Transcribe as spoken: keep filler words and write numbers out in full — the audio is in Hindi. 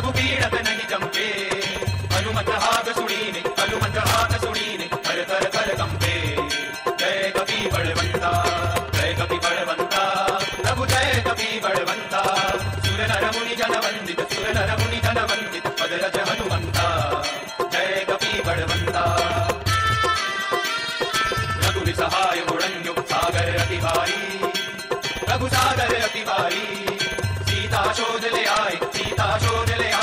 रघुपीड़त नहीं जंपे, हनुमत हाथ सुनीने, हनुमत हाथ सुनीने, थर थर थर कंपे। जय कपि बलवंता, जय कपि बलवंता, प्रभु जय कपि बलवंता। सुर नर मुनि जन वंदित, सुर नर मुनि जन वंदित, पदरज हनुमंता। जय कपि बलवंता। रघुनि सहाय गुणन्यो सागर अति भारी, रघु सागर अति भारी। सीता शोध ले आए, सीता शोध ले